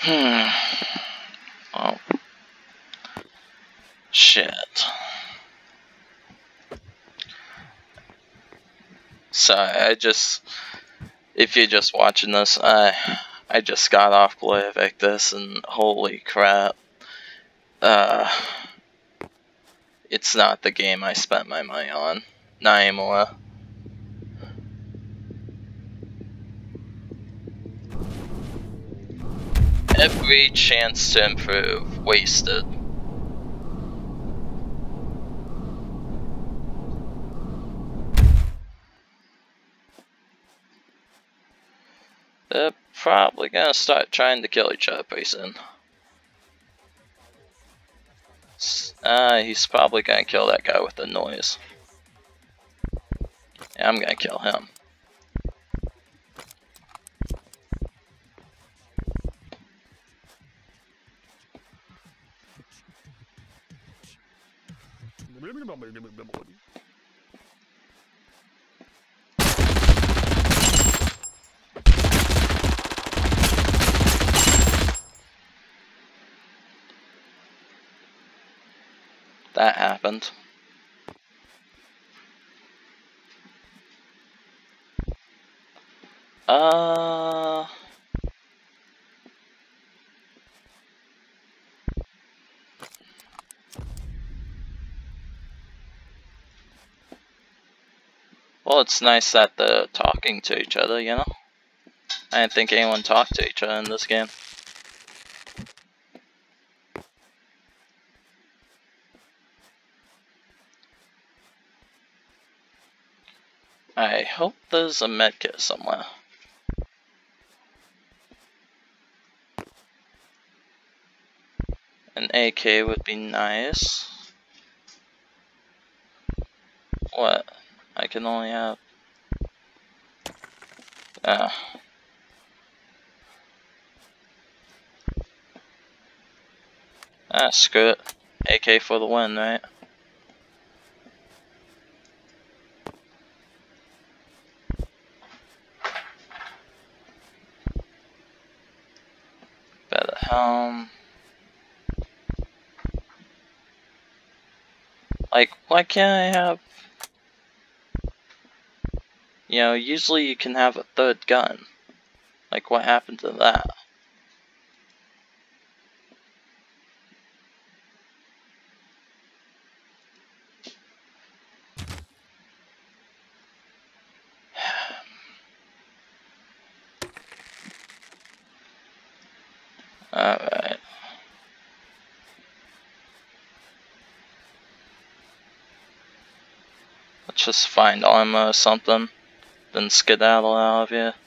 Oh. Shit. Sorry, if you're just watching this, I just got off Glory Victus and holy crap. It's not the game I spent my money on. Not anymore. Every chance to improve, wasted. They're probably gonna start trying to kill each other pretty soon. He's probably gonna kill that guy with the noise. Yeah, I'm gonna kill him. That happened. Well, it's nice that they're talking to each other, you know? I didn't think anyone talked to each other in this game. I hope there's a medkit somewhere. An AK would be nice. What? I can only have... screw it. AK for the win, right? Better helm. Like, why can't I have... You know, usually you can have a third gun. Like, what happened to that? Alright. Let's just find armor or something, then skedaddle out of here.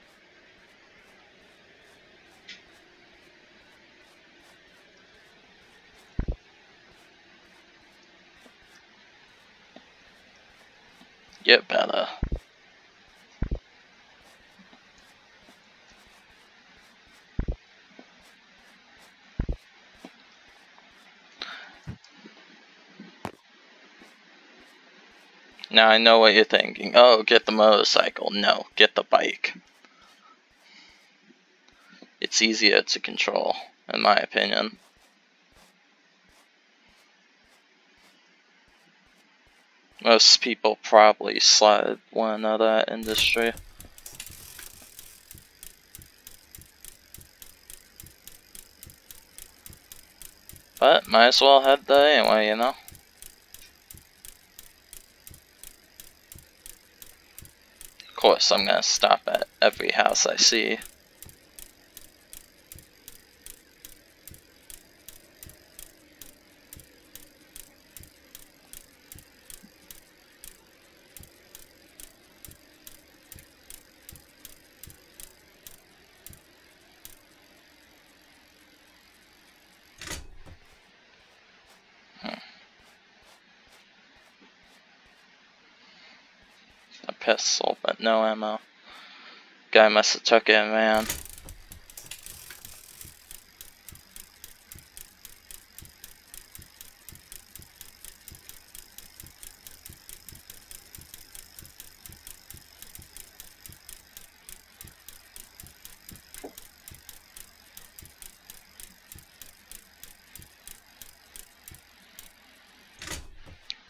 Get better. Now I know what you're thinking. Oh, get the motorcycle. No, get the bike. It's easier to control, in my opinion. Most people probably slide one out of that industry. But might as well head there anyway, you know? Of course, I'm gonna stop at every house I see. A pistol, but no ammo. Guy must have took it, man.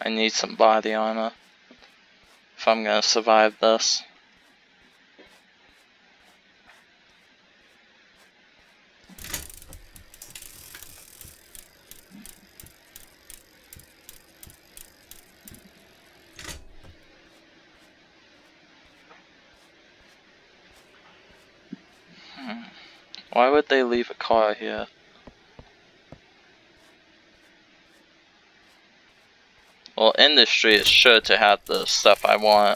I need some body armor if I'm gonna survive this. Why would they leave a car here? Well, industry is sure to have the stuff I want.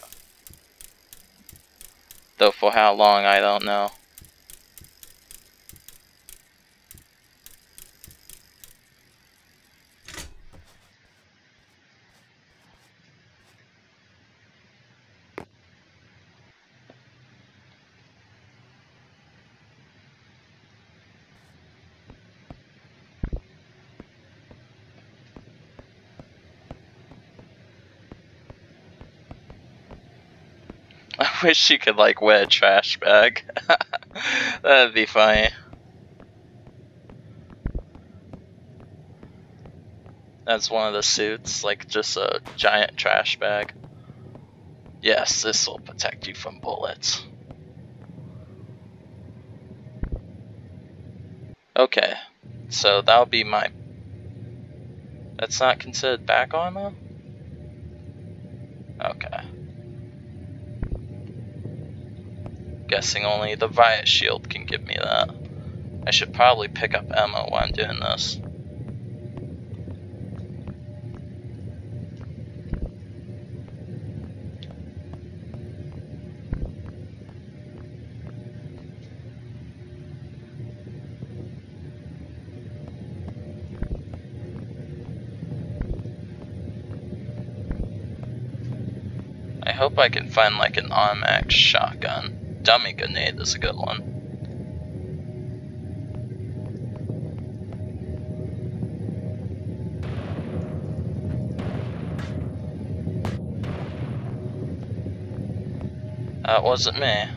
Though for how long, I don't know. I wish she could like wear a trash bag. That'd be funny. That's one of the suits, like just a giant trash bag. Yes, this will protect you from bullets. Okay, so that'll be my... That's not considered back armor? Okay. Guessing only the riot shield can give me that. I should probably pick up ammo while I'm doing this. I hope I can find like an automatic shotgun. Dummy grenade is a good one. That wasn't me.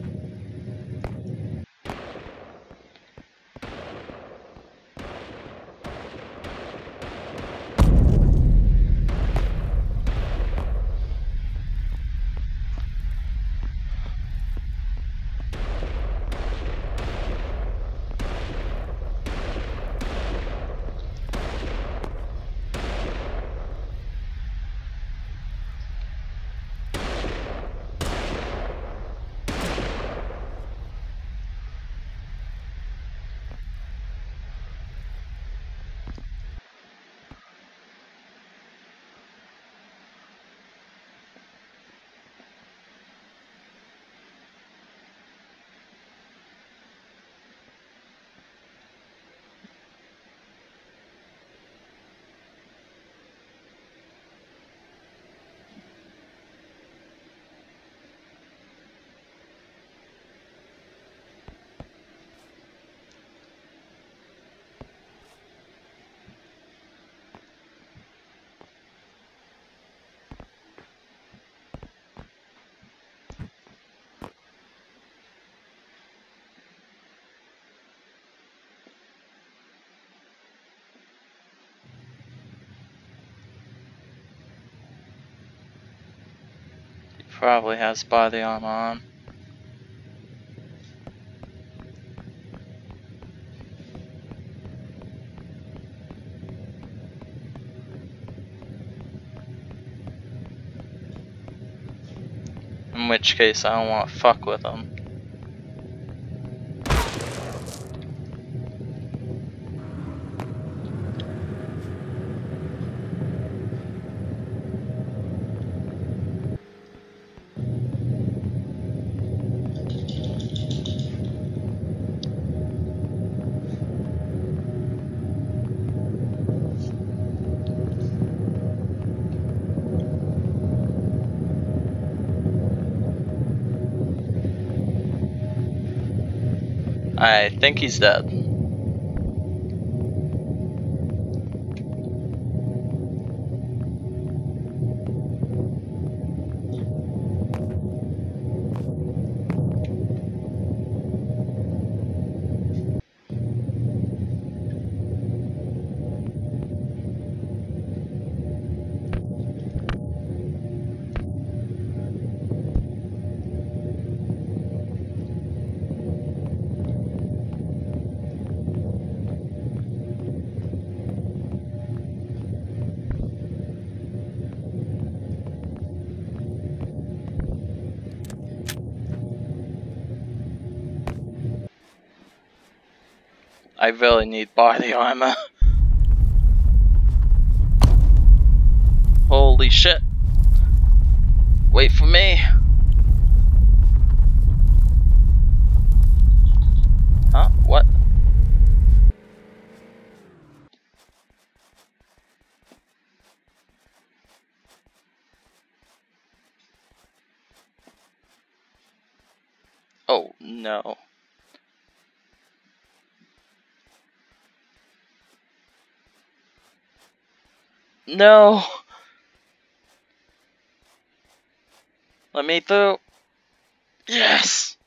Probably has body armor on. In which case I don't want to fuck with him. I think he's dead. I really need body armor. Holy shit. Wait for me. Huh? What? Oh, no. No! Let me through. Yes!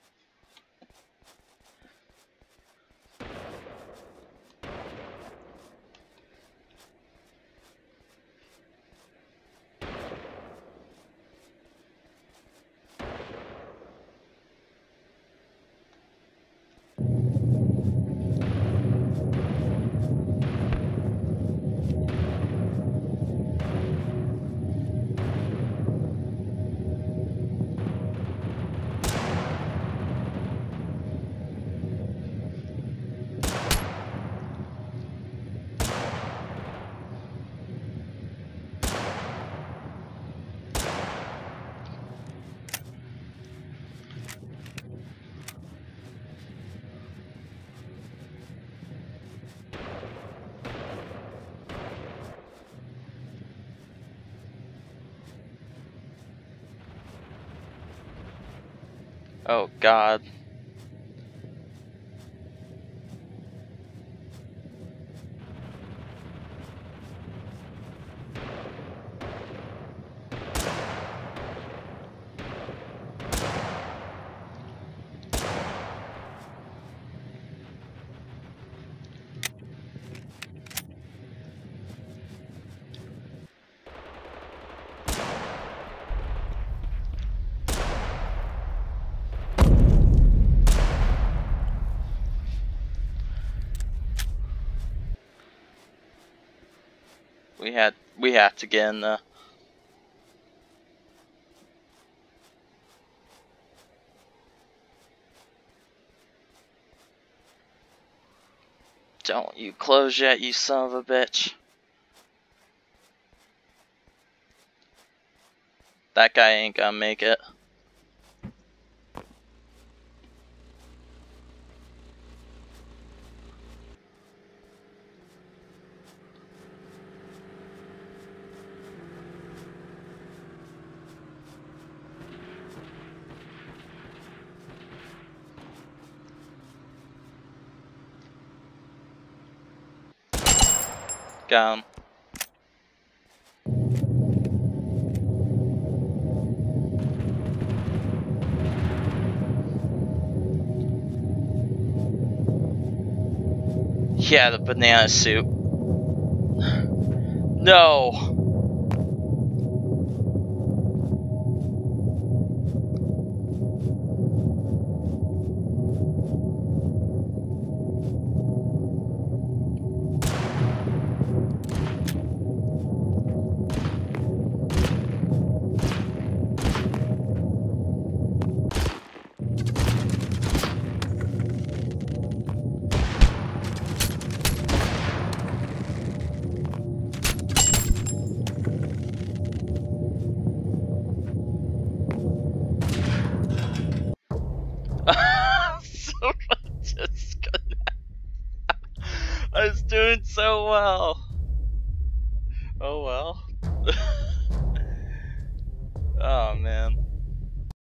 Oh god. We have to get in there. Don't you close yet, you son of a bitch. That guy ain't gonna make it. Got him. Yeah, the banana suit. No! So just I was doing so well. Oh well. Oh man.